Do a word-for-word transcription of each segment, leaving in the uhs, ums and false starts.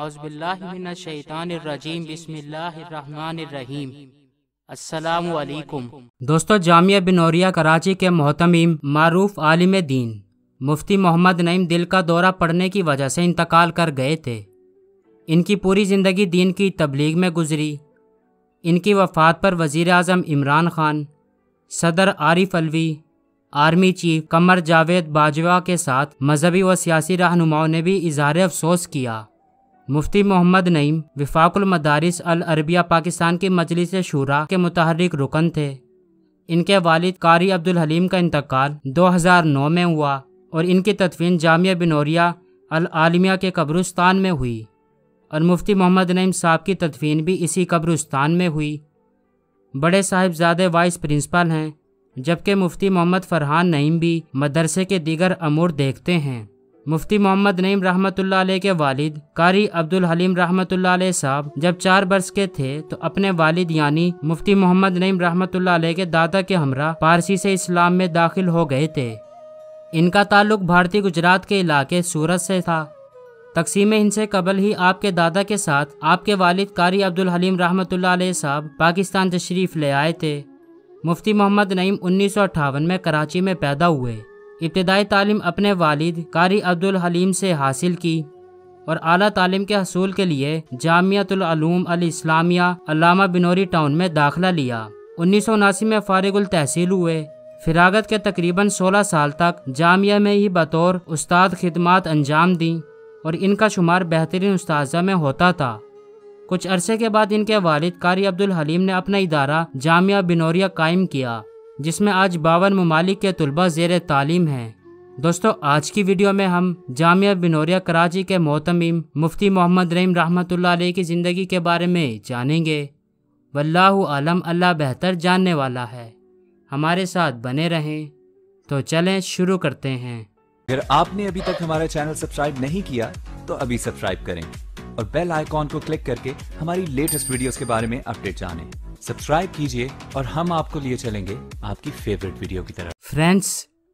اعوذ باللہ من الشیطان الرجیم بسم اللہ الرحمن الرحیم السلام علیکم دوستو، جامعہ بنوریہ کراچی کے محتمم معروف عالم دین مفتی محمد نعیم دل کا دورہ پڑنے کی وجہ سے انتقال کر گئے تھے۔ ان کی پوری زندگی دین کی تبلیغ میں گزری۔ ان کی وفات پر وزیر اعظم عمران خان، صدر عارف علوی، آرمی چیف قمر جاوید باجوہ کے ساتھ مذہبی و سیاسی رہنماؤں نے بھی اظہار افسوس کیا۔ مفتی محمد نعیم وفاق المدارس العربیہ پاکستان کی مجلس شورا کے متحرک رکن تھے۔ ان کے والد قاری عبدالحلیم کا انتقال دو ہزار نو میں ہوا اور ان کی تدفین جامعہ بنوریہ العالمیہ کے قبرستان میں ہوئی، اور مفتی محمد نعیم صاحب کی تدفین بھی اسی قبرستان میں ہوئی۔ بڑے صاحبزادے وائس پرنسپل ہیں، جبکہ مفتی محمد فرحان نعیم بھی مدرسے کے دیگر امور دیکھتے ہیں۔ مفتی محمد نعیم رحمۃ اللہ علیہ کے والد قاری عبدالحلیم رحمۃ اللہ علیہ صاحب جب چار برس کے تھے تو اپنے والد یعنی مفتی محمد نعیم رحمۃ اللہ علیہ کے دادا کے ہمراہ پارسی سے اسلام میں داخل ہو گئے تھے۔ ان کا تعلق بھارتی گجرات کے علاقے سورت سے تھا۔ تقسیم ہند سے قبل ہی آپ کے دادا کے ساتھ آپ کے والد قاری عبدالحلیم رحمۃ اللہ علیہ صاحب پاکستان تشریف لے آئے تھے۔ مفتی محمد نعیم انیس سو اٹھاون میں کراچی میں پیدا ہوئے۔ ابتدائی تعلیم اپنے والد قاری عبدالحلیم سے حاصل کی اور اعلیٰ تعلیم کے حصول کے لیے جامعۃ العلوم الاسلامیہ علامہ بنوری ٹاؤن میں داخلہ لیا۔ انیس سو اناسی میں فارغ التحصیل ہوئے۔ فراغت کے تقریباً سولہ سال تک جامعہ میں ہی بطور استاد خدمات انجام دیں اور ان کا شمار بہترین اساتذہ میں ہوتا تھا۔ کچھ عرصے کے بعد ان کے والد قاری عبدالحلیم نے اپنا ادارہ جامعہ بنوریہ قائم کیا، جس میں آج باون ممالک کے طلباء زیر تعلیم ہیں۔ دوستو، آج کی ویڈیو میں ہم جامعہ بنوریہ کراچی کے محتمم مفتی محمد نعیم رحمۃ اللہ علیہ کی زندگی کے بارے میں جانیں گے۔ واللہ عالم، اللہ بہتر جاننے والا ہے۔ ہمارے ساتھ بنے رہیں۔ تو چلیں شروع کرتے ہیں۔ اگر آپ نے ابھی تک ہمارا چینل سبسکرائب نہیں کیا تو ابھی سبسکرائب کریں اور بیل آئیکن کو کلک کر کے ہماری لیٹسٹ ویڈیوز کے بارے میں اپڈیٹ جانیں۔ سبسکرائب کیجئے اور ہم آپ کو لیے چلیں گے آپ کی فیوریٹ ویڈیو کی طرف۔ فرینڈز،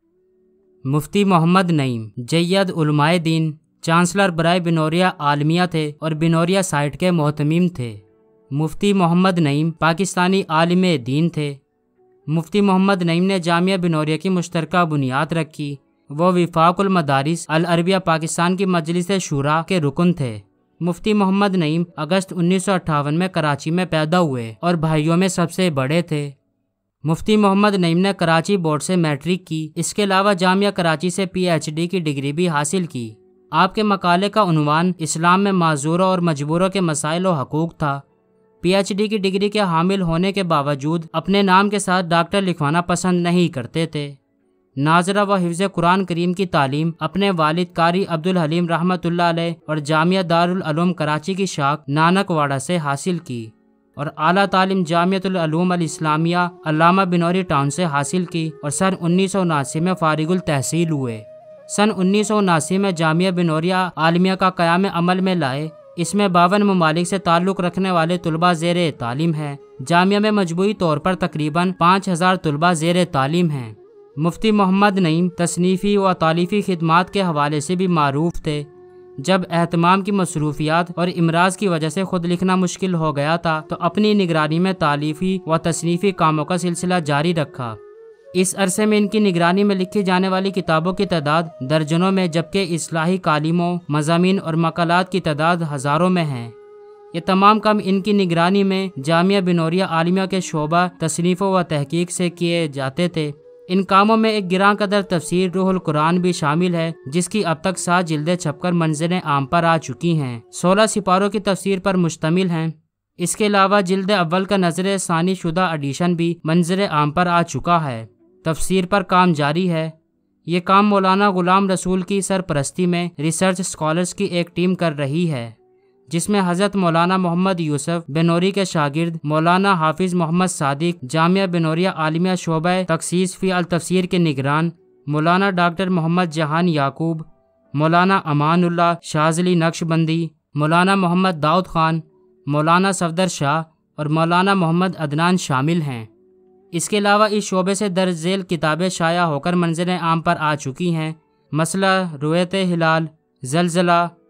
مفتی محمد نعیم جید علماء دین، چانسلر برائے بنوریہ عالمیہ تھے اور بنوریہ سائٹ کے محتمم تھے۔ مفتی محمد نعیم پاکستانی عالم دین تھے۔ مفتی محمد نعیم نے جامعہ بنوریہ کی مشترکہ بنیاد رکھی۔ وہ وفاق المدارس العربیہ پاکستان کی مجلس شورا کے رکن تھے۔ مفتی محمد نعیم اگست انیس سو اٹھاون میں کراچی میں پیدا ہوئے اور بھائیوں میں سب سے بڑے تھے۔ مفتی محمد نعیم نے کراچی بورڈ سے میٹرک کی۔ اس کے علاوہ جامعہ کراچی سے پی ایچ ڈی کی ڈگری بھی حاصل کی۔ آپ کے مقالے کا عنوان اسلام میں معذوروں اور مجبوروں کے مسائل و حقوق تھا۔ پی ایچ ڈی کی ڈگری کے حامل ہونے کے باوجود اپنے نام کے ساتھ ڈاکٹر لکھوانا پسند نہیں کرتے تھے۔ ناظرہ و حفظ قرآن کریم کی تعلیم اپنے والد قاری عبدالحلیم رحمۃ اللہ علیہ اور جامعہ دارالعلوم کراچی کی شاخ نانک واڑہ سے حاصل کی، اور اعلیٰ تعلیم جامعۃ العلوم الاسلامیہ علامہ بنوری ٹاؤن سے حاصل کی اور سن انیس سو اناسی میں فارغ التحصیل ہوئے۔ سن انیس سو اناسی میں جامعہ بنوریہ عالمیہ کا قیام عمل میں لائے۔ اس میں باون ممالک سے تعلق رکھنے والے طلباء زیر تعلیم ہیں۔ جامعہ میں مجموعی طور پر تقریباً پانچ ہزار طلباء زیر تعلیم ہیں۔ مفتی محمد نعیم تصنیفی و تعلیفی خدمات کے حوالے سے بھی معروف تھے۔ جب اہتمام کی مصروفیات اور امراض کی وجہ سے خود لکھنا مشکل ہو گیا تھا تو اپنی نگرانی میں تعلیفی و تصنیفی کاموں کا سلسلہ جاری رکھا۔ اس عرصے میں ان کی نگرانی میں لکھی جانے والی کتابوں کی تعداد درجنوں میں، جبکہ اصلاحی کالموں، مضامین اور مقالات کی تعداد ہزاروں میں ہیں۔ یہ تمام کام ان کی نگرانی میں جامعہ بنوریہ عالمیہ کے شعبہ تصنیف و تحقیق سے کیے جاتے تھے۔ ان کاموں میں ایک گراں قدر تفسیر روح القرآن بھی شامل ہے، جس کی اب تک سات جلدیں چھپ کر منظر عام پر آ چکی ہیں۔ سولہ سپاروں کی تفسیر پر مشتمل ہیں۔ اس کے علاوہ جلد اول کا نظر ثانی شدہ ایڈیشن بھی منظر عام پر آ چکا ہے۔ تفسیر پر کام جاری ہے۔ یہ کام مولانا غلام رسول کی سرپرستی میں ریسرچ اسکالرز کی ایک ٹیم کر رہی ہے، جس میں حضرت مولانا محمد یوسف بنوری کے شاگرد مولانا حافظ محمد صادق، جامعہ بنوریہ عالمیہ شعبہ تخصیص فی التفسیر کے نگران مولانا ڈاکٹر محمد جہان یعقوب، مولانا امان اللہ شاذلی نقشبندی، مولانا محمد داؤد خان، مولانا صفدر شاہ اور مولانا محمد عدنان شامل ہیں۔ اس کے علاوہ اس شعبے سے درج ذیل کتابیں شائع ہو کر منظر عام پر آ چکی ہیں۔ مسئلہ رویت ہلال، زلزلہ،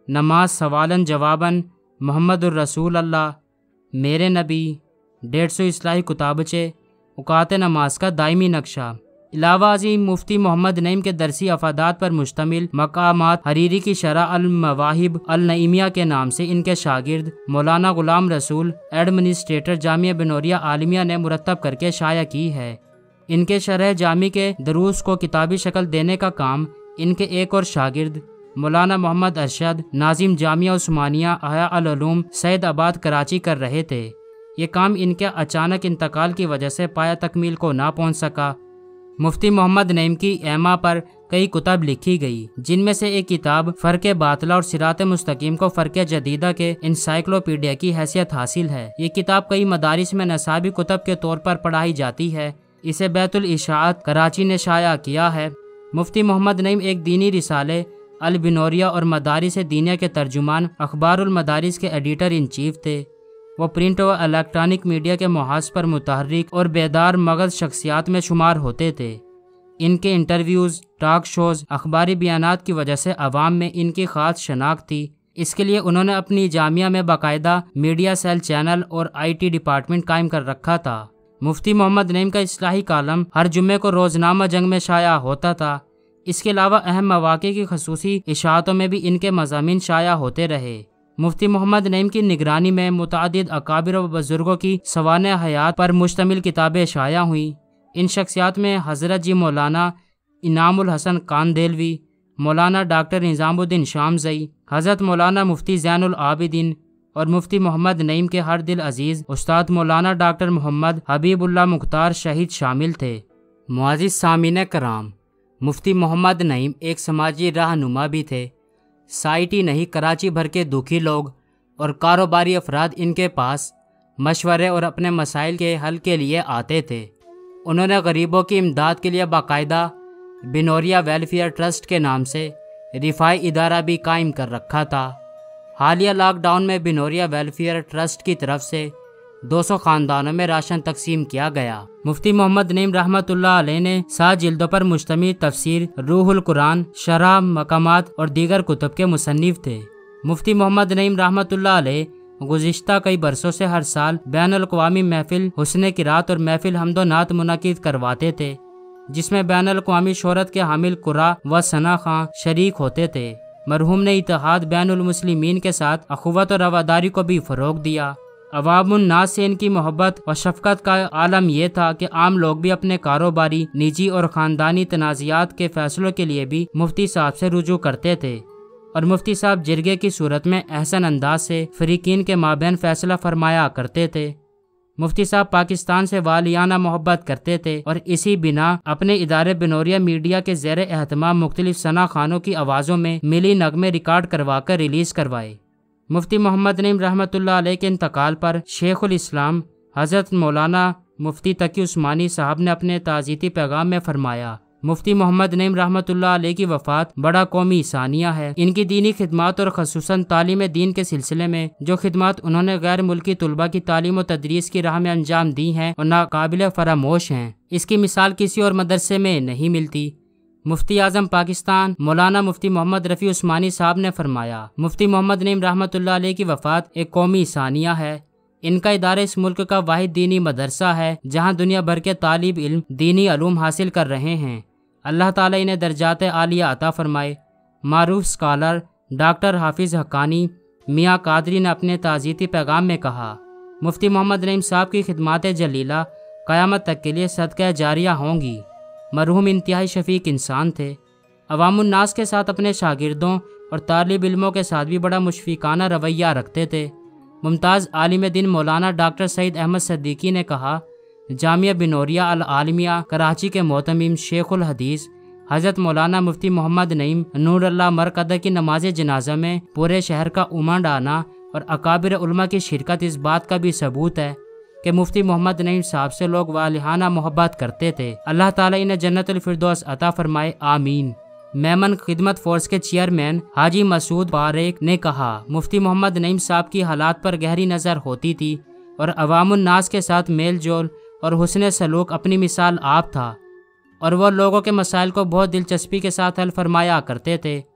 نماز سوالن جوابن، محمد الرسول اللہ، میرے نبی، ڈیڑھ سو اصلاحی کتابچے، اوقات نماز کا دائمی نقشہ۔ علاوہ ازیں مفتی محمد نعیم کے درسی افادات پر مشتمل مقامات حریری کی شرح المواہب النعیمیہ کے نام سے ان کے شاگرد مولانا غلام رسول، ایڈمنسٹریٹر جامعہ بنوریہ عالمیہ نے مرتب کر کے شائع کی ہے۔ ان کے شرح جامی کے دروس کو کتابی شکل دینے کا کام ان کے ایک اور شاگرد مولانا محمد ارشد، ناظم جامعہ عثمانیہ احیاء العلوم سید آباد کراچی کر رہے تھے۔ یہ کام ان کے اچانک انتقال کی وجہ سے پایہ تکمیل کو نہ پہنچ سکا۔ مفتی محمد نعیم کی ایما پر کئی کتب لکھی گئی، جن میں سے ایک کتاب فرق باطلہ اور صراط مستقیم کو فرق جدیدہ کے انسائکلوپیڈیا کی حیثیت حاصل ہے۔ یہ کتاب کئی مدارس میں نصابی کتب کے طور پر پڑھائی جاتی ہے۔ اسے بیت الاشاعت کراچی نے شائع کیا ہے۔ مفتی محمد نعیم ایک دینی رسالے البنوریہ اور مدارس دینیہ کے ترجمان، اخبار المدارس کے ایڈیٹر ان چیف تھے۔ وہ پرنٹ و الیکٹرانک میڈیا کے محاذ پر متحرک اور بیدار مغز شخصیات میں شمار ہوتے تھے۔ ان کے انٹرویوز، ٹاک شوز، اخباری بیانات کی وجہ سے عوام میں ان کی خاص شناخت تھی۔ اس کے لیے انہوں نے اپنی جامعہ میں باقاعدہ میڈیا سیل چینل اور آئی ٹی ڈپارٹمنٹ قائم کر رکھا تھا۔ مفتی محمد نعیم کا اصلاحی کالم ہر جمعے کو روزنامہ جنگ میں شائع ہوتا تھا۔ اس کے علاوہ اہم مواقع کی خصوصی اشاعتوں میں بھی ان کے مضامین شائع ہوتے رہے۔ مفتی محمد نعیم کی نگرانی میں متعدد اکابر و بزرگوں کی سوانح حیات پر مشتمل کتابیں شائع ہوئیں۔ ان شخصیات میں حضرت جی مولانا انعام الحسن کاندیلوی، مولانا ڈاکٹر نظام الدین شامزئی، حضرت مولانا مفتی زین العابدین اور مفتی محمد نعیم کے ہر دل عزیز استاد مولانا ڈاکٹر محمد حبیب اللہ مختار شہید شامل تھے۔ معزز سامعین کرام، مفتی محمد نعیم ایک سماجی رہنما بھی تھے۔ سائٹی نہیں، کراچی بھر کے دکھی لوگ اور کاروباری افراد ان کے پاس مشورے اور اپنے مسائل کے حل کے لیے آتے تھے۔ انہوں نے غریبوں کی امداد کے لیے باقاعدہ بنوریہ ویلفیئر ٹرسٹ کے نام سے رفاعی ادارہ بھی قائم کر رکھا تھا۔ حالیہ لاک ڈاؤن میں بنوریہ ویلفیئر ٹرسٹ کی طرف سے دو سو خاندانوں میں راشن تقسیم کیا گیا۔ مفتی محمد نعیم رحمۃ اللہ علیہ نے سات جلدوں پر مشتمل تفسیر روح القرآن، شرح مقامات اور دیگر کتب کے مصنف تھے۔ مفتی محمد نعیم رحمۃ اللہ علیہ گزشتہ کئی برسوں سے ہر سال بین الاقوامی محفل حسن قرات اور محفل حمد و نعت منعقد کرواتے تھے، جس میں بین الاقوامی شہرت کے حامل قرا و ثنا خاں شریک ہوتے تھے۔ مرحوم نے اتحاد بین المسلمین کے ساتھ اخوت اور رواداری کو بھی فروغ دیا۔ عوام الناس سے ان کی محبت و شفقت کا عالم یہ تھا کہ عام لوگ بھی اپنے کاروباری، نجی اور خاندانی تنازعات کے فیصلوں کے لیے بھی مفتی صاحب سے رجوع کرتے تھے، اور مفتی صاحب جرگے کی صورت میں احسن انداز سے فریقین کے مابین فیصلہ فرمایا کرتے تھے۔ مفتی صاحب پاکستان سے والیانہ محبت کرتے تھے اور اسی بنا اپنے ادارے بنوریہ میڈیا کے زیر اہتمام مختلف ثنا خانوں کی آوازوں میں ملی نغمے ریکارڈ کروا کر ریلیز کروائے۔ مفتی محمد نعیم رحمۃ اللہ علیہ کے انتقال پر شیخ الاسلام حضرت مولانا مفتی تقی عثمانی صاحب نے اپنے تعزیتی پیغام میں فرمایا، مفتی محمد نعیم رحمۃ اللہ علیہ کی وفات بڑا قومی ثانیہ ہے۔ ان کی دینی خدمات اور خصوصاً تعلیم دین کے سلسلے میں جو خدمات انہوں نے غیر ملکی طلباء کی تعلیم و تدریس کی راہ میں انجام دی ہیں اور ناقابل فراموش ہیں، اس کی مثال کسی اور مدرسے میں نہیں ملتی۔ مفتی اعظم پاکستان مولانا مفتی محمد رفیع عثمانی صاحب نے فرمایا، مفتی محمد نعیم رحمۃ اللہ علیہ کی وفات ایک قومی ثانیہ ہے۔ ان کا ادارہ اس ملک کا واحد دینی مدرسہ ہے جہاں دنیا بھر کے طالب علم دینی علوم حاصل کر رہے ہیں۔ اللہ تعالیٰ انہیں درجات عالیہ عطا فرمائے۔ معروف اسکالر ڈاکٹر حافظ حقانی میاں قادری نے اپنے تعزیتی پیغام میں کہا، مفتی محمد نعیم صاحب کی خدمات جلیلہ قیامت تک کے لیے صدقہ جاریہ ہوں گی۔ مرحوم انتہائی شفیق انسان تھے۔ عوام الناس کے ساتھ اپنے شاگردوں اور طالب علموں کے ساتھ بھی بڑا مشفقانہ رویہ رکھتے تھے۔ ممتاز عالم دین مولانا ڈاکٹر سعید احمد صدیقی نے کہا، جامعہ بنوریہ العالمیہ کراچی کے معتمم شیخ الحدیث حضرت مولانا مفتی محمد نعیم نور اللہ مرقدہ کی نماز جنازہ میں پورے شہر کا امنڈ آنا اور اکابر علماء کی شرکت اس بات کا بھی ثبوت ہے کہ مفتی محمد نعیم صاحب سے لوگ والہانہ محبت کرتے تھے۔ اللہ تعالیٰ انہیں جنت الفردوس عطا فرمائے، آمین۔ میمن خدمت فورس کے چیئرمین حاجی مسعود باریک نے کہا، مفتی محمد نعیم صاحب کی حالات پر گہری نظر ہوتی تھی اور عوام الناس کے ساتھ میل جول اور حسن سلوک اپنی مثال آپ تھا، اور وہ لوگوں کے مسائل کو بہت دلچسپی کے ساتھ حل فرمایا کرتے تھے۔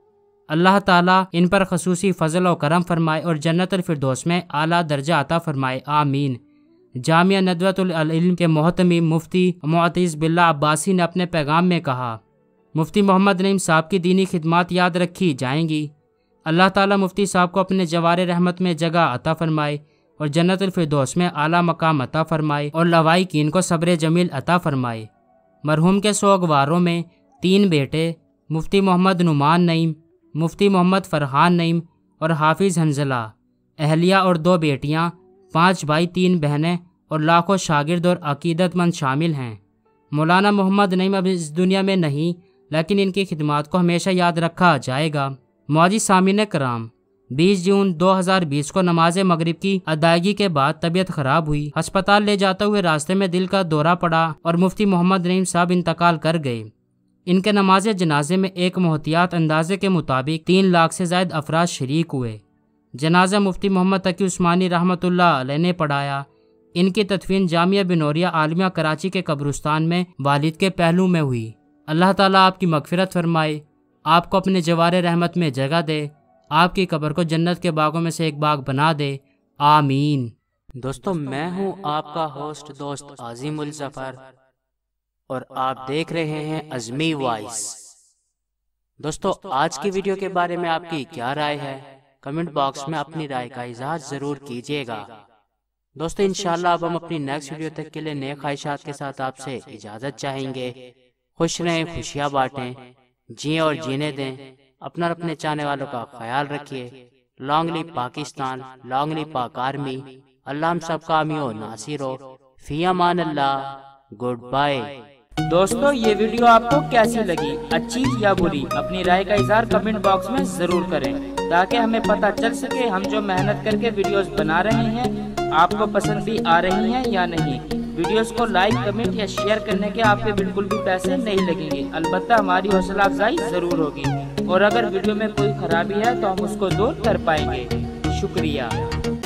اللہ تعالیٰ ان پر خصوصی فضل و کرم فرمائے اور جنت الفردوس میں اعلیٰ درجہ عطا فرمائے، آمین۔ جامعہ ندوۃ العلم کے محتمم مفتی معتز باللہ عباسی نے اپنے پیغام میں کہا، مفتی محمد نعیم صاحب کی دینی خدمات یاد رکھی جائیں گی۔ اللہ تعالیٰ مفتی صاحب کو اپنے جوار رحمت میں جگہ عطا فرمائے اور جنت الفردوس میں اعلیٰ مقام عطا فرمائے اور لوائقین کو صبر جمیل عطا فرمائے۔ مرحوم کے سوگواروں میں تین بیٹے مفتی محمد نعمان نعیم، مفتی محمد فرحان نعیم اور حافظ حنظلہ، اہلیہ اور دو بیٹیاں، پانچ بھائی تین بہنیں اور لاکھوں شاگرد اور عقیدت مند شامل ہیں۔ مولانا محمد نعیم اب اس دنیا میں نہیں، لیکن ان کی خدمات کو ہمیشہ یاد رکھا جائے گا۔ معزز سامعین کرام، بیس جون دو ہزار بیس کو نماز مغرب کی ادائیگی کے بعد طبیعت خراب ہوئی۔ ہسپتال لے جاتے ہوئے راستے میں دل کا دورہ پڑا اور مفتی محمد نعیم صاحب انتقال کر گئے۔ ان کے نماز جنازے میں ایک محتیاط اندازے کے مطابق تین لاکھ سے زائد افراد شریک ہوئے۔ جنازہ مفتی محمد تقی عثمانی رحمۃ اللہ علیہ نے پڑھایا۔ ان کی تدفین جامعہ بنوریہ عالمیہ کراچی کے قبرستان میں والد کے پہلو میں ہوئی۔ اللہ تعالیٰ آپ کی مغفرت فرمائے، آپ کو اپنے جوار رحمت میں جگہ دے، آپ کی قبر کو جنت کے باغوں میں سے ایک باغ بنا دے، آمین۔ دوستو، میں ہوں آپ کا ہوسٹ دوست عظیم الظفر اور آپ دیکھ رہے ہیں عظمی وائس۔ دوستو، آج کی ویڈیو کے بارے میں آپ کی کیا رائے ہے؟ کمنٹ باکس میں اپنی رائے کا اظہار ضرور کیجیے گا۔ دوستو، انشاءاللہ اب ہم اپنی نیکسٹ ویڈیو تک کے لیے نیک خواہشات کے ساتھ آپ سے اجازت چاہیں گے۔ خوش رہیں، خوشیاں بانٹیں، جئیں اور جینے دیں، اپنا اور اپنے چاہنے والوں کا خیال رکھیے۔ لانگ لی پاکستان، لانگ لی پاک آرمی، اللہ ہم سب کا حامی و ناصر ہو۔ فی امان اللہ، گڈ بائے۔ دوستو، یہ ویڈیو آپ کو کیسی لگی؟ اچھی یا بری؟ اپنی رائے کا اظہار کمنٹ باکس میں ضرور کریں تاکہ ہمیں پتہ چل سکے ہم جو محنت کر کے ویڈیوز بنا رہے ہیں آپ کو پسند بھی آ رہی ہیں یا نہیں۔ ویڈیوز کو لائک، کمنٹ یا شیئر کرنے کے آپ کے بالکل بھی پیسے نہیں لگیں گے، البتہ ہماری حوصلہ افزائی ضرور ہوگی، اور اگر ویڈیو میں کوئی خرابی ہے تو ہم اس کو دور کر پائیں گے۔ شکریہ۔